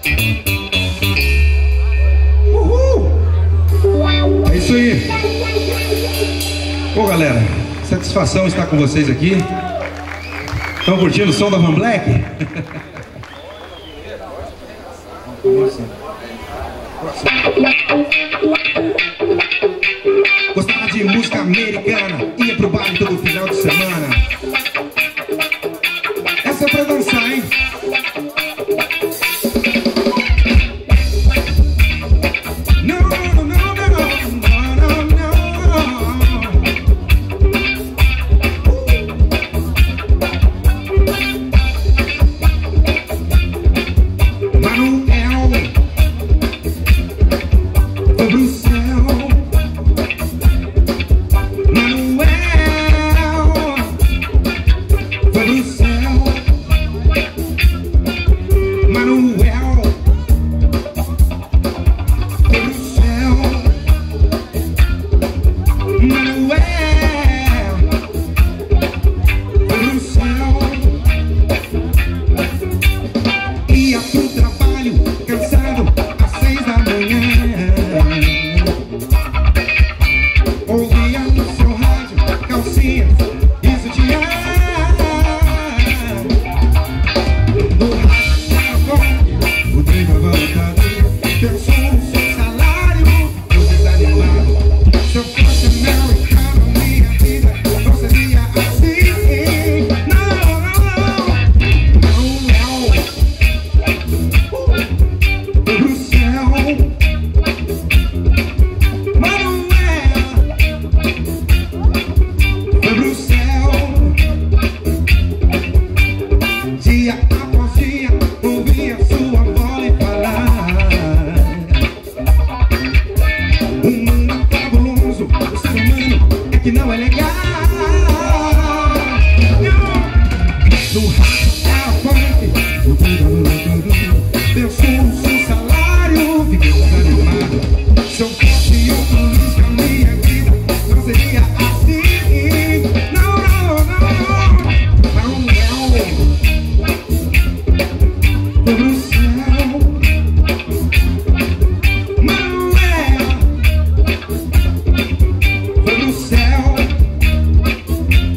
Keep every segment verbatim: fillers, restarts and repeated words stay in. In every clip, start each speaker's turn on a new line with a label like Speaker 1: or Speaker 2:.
Speaker 1: Uhul! É isso aí. Pô, galera, satisfação estar com vocês aqui. Estão curtindo o som da Van Black? Gostava de música americana, ia pro baile todo final de semana. Essa é pra dançar, hein? Não, não, não, não, não, não. Manuel sobre o céu.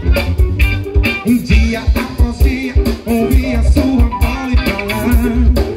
Speaker 1: Um dia a cozinha ouvia sua voz falar.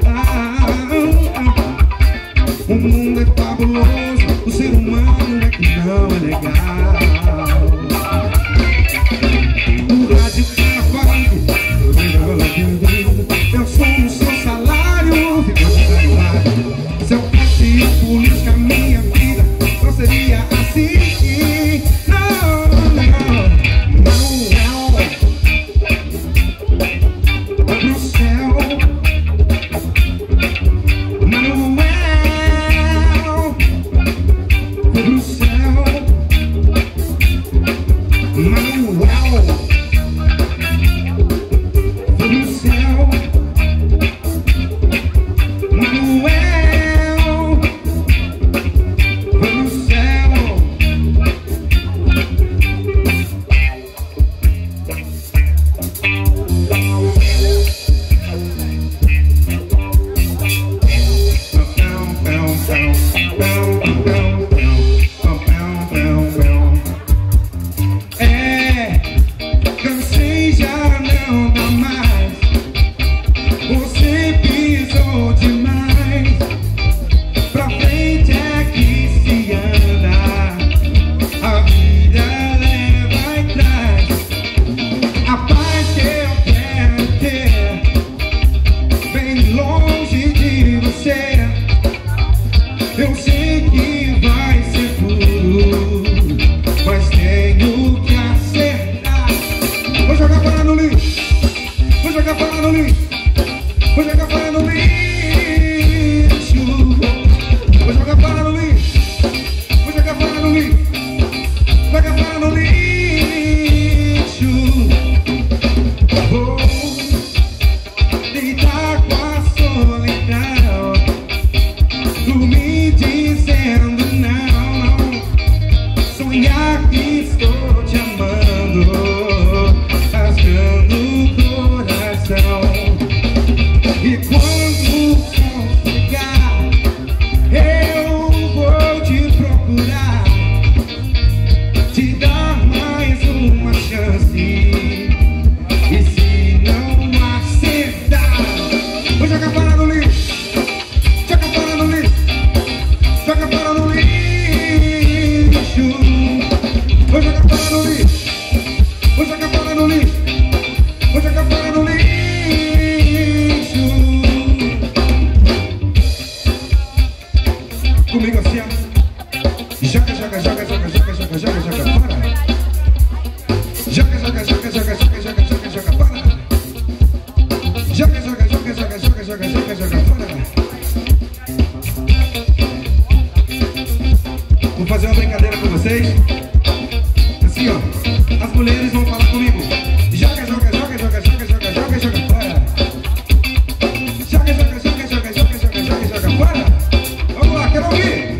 Speaker 1: Vou fazer uma brincadeira com vocês. Assim, ó. As mulheres vão falar comigo. Joga, joga, joga, joga, joga, joga, joga, joga fora. Joga, joga, joga, joga, joga, joga, joga, joga fora. Vamos lá, quero ouvir.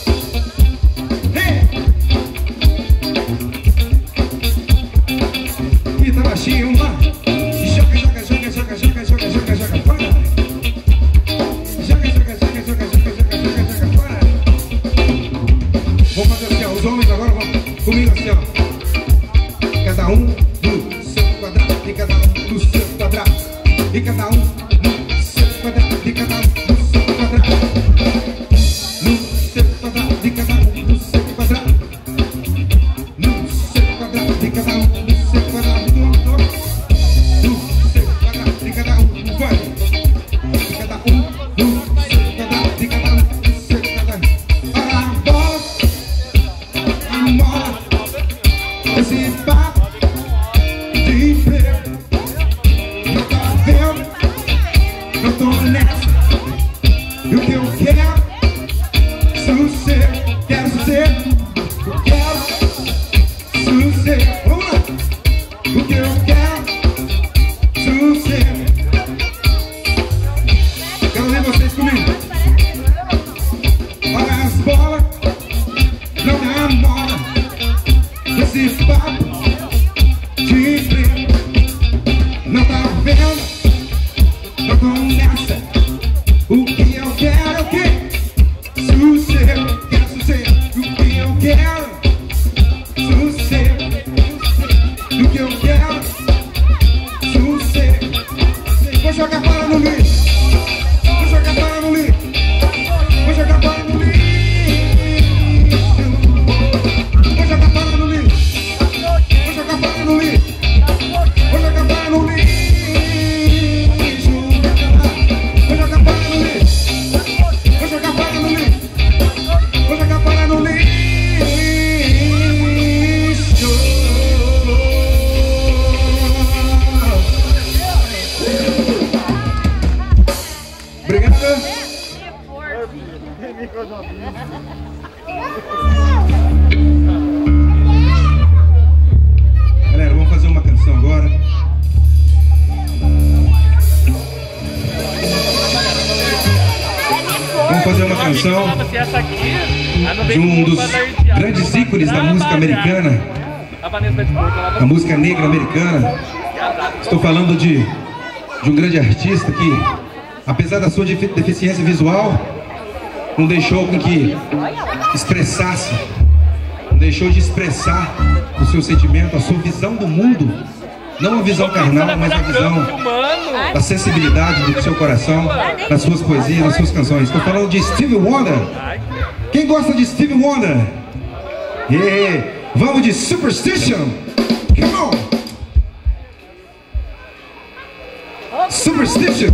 Speaker 1: E tá baixinho, uma. Joga, joga, joga, joga, joga, joga, joga, joga fora. Joga, joga, joga, joga, joga, joga, joga, joga fora. Vamos fazer assim, ó. Os homens agora vão comigo assim, ó. Cada um no seu quadrado, e cada um no seu quadrado, e cada um no seu quadrado, e cada um no seu quadrado, no seu quadrado, e cada um no seu quadrado, no seu quadrado, e cada um no seu quadrado, no seu quadrado, e cada um vai, e cada um no seu quadrado, e cada um no seu quadrado. Olha a bola, a bola, esse papo. Não tá vendo, não tô nessa. E o que eu quero, sossego, quero sossego, eu quero sossego. Vamos lá! O que eu quero, sossego. Quero ver vocês comigo. Olha as bolas, não namora. Esse papo de emprego. Não tá vendo, não tô nessa. O que eu quero é o quê? Sossego, quero sossego. O que eu quero, sossego. O que eu quero, sossego. Vou jogar para no lixo. Vou jogar para no lixo. Vou jogar para no lixo. Vou jogar para no lixo. Vou jogar para no lixo. Vou jogar para no lixo. Vou jogar para no lixo. Vou jogar para no lixo. Vou jogar para no lixo. Obrigado. Galera, vamos fazer uma canção agora. Vamos fazer uma canção de um dos grandes ícones da música americana, a música negra americana. Estou falando de, de um grande artista que, apesar da sua deficiência visual, não deixou com que expressasse, não deixou de expressar o seu sentimento, a sua visão do mundo. Não a visão carnal, mas a visão da sensibilidade do seu coração, nas suas poesias, nas suas canções. Estou falando de Stevie Wonder. Quem gosta de Stevie Wonder? Yeah. Vamos de Superstition. Come on. Superstition.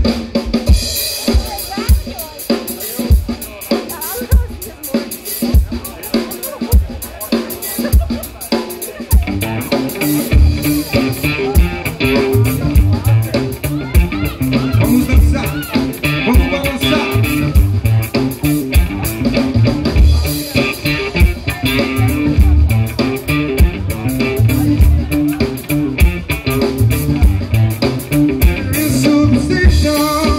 Speaker 1: Vamos dançar, vamos balançar. Superstition.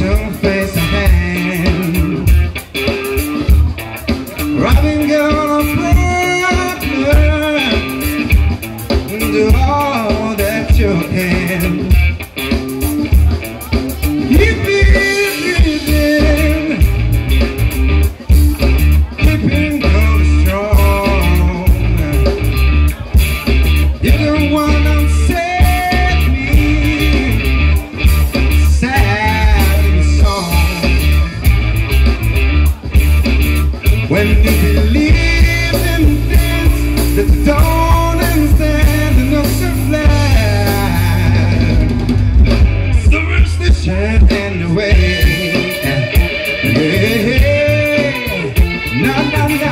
Speaker 1: some face a hand. Robbing your partner, do all that you can. Keep breathing, keeping going strong. You're the one that set me sad in song. When you believe in things that you don't understand, and not so flat, superstition in the way. Yeah, no, no, no.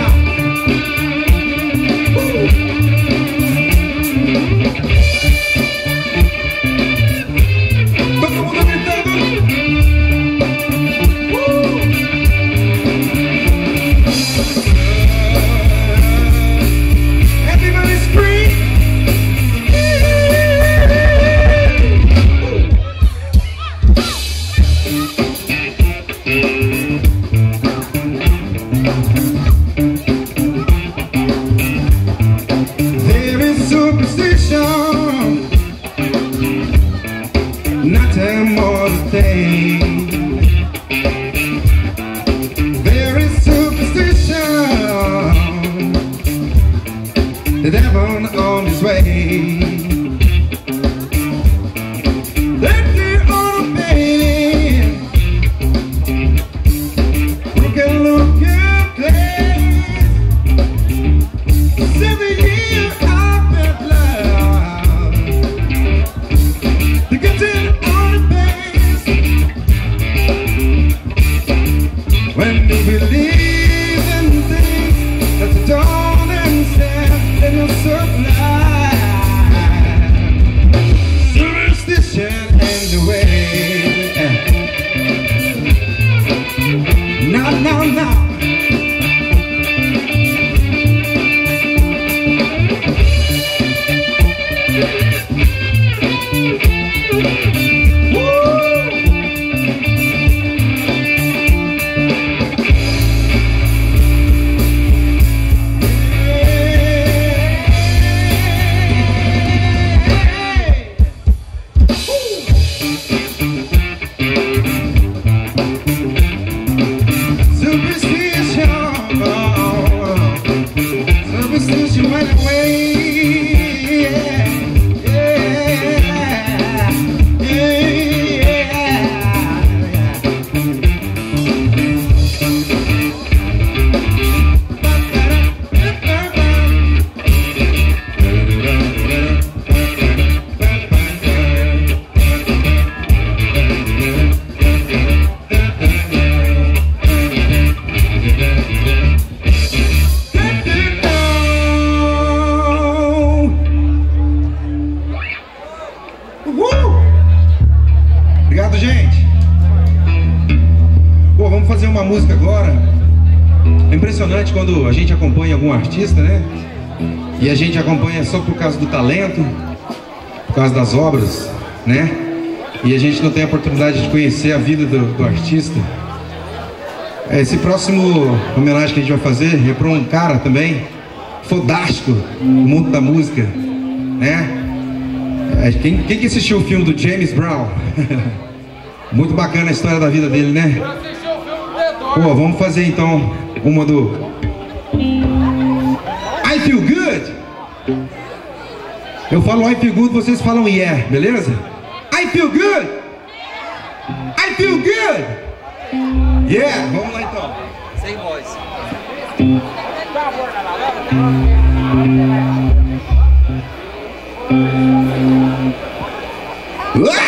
Speaker 1: Nothing more to say. There is superstition, the devil on his way. Let the old baby look and look and play. Seven years I've been love. The good thing when you believe in things that you don't understand, then you're so blind. Superstition in the way. No, no, no. Superstition went away. Yeah, yeah, Obrigado, gente. Pô, vamos fazer uma música agora. É impressionante quando a gente acompanha algum artista, né? E a gente acompanha só por causa do talento, por causa das obras, né? E a gente não tem a oportunidade de conhecer a vida do, do artista. Esse próximo homenagem que a gente vai fazer é para um cara também fodástico no mundo da música, né? Quem, quem que assistiu o filme do James Brown? Muito bacana a história da vida dele, né? Pô, vamos fazer então uma do I Feel Good. Eu falo I Feel Good, vocês falam Yeah, beleza? I Feel Good. I Feel Good. Yeah, vamos lá então. Sem voz. Ah!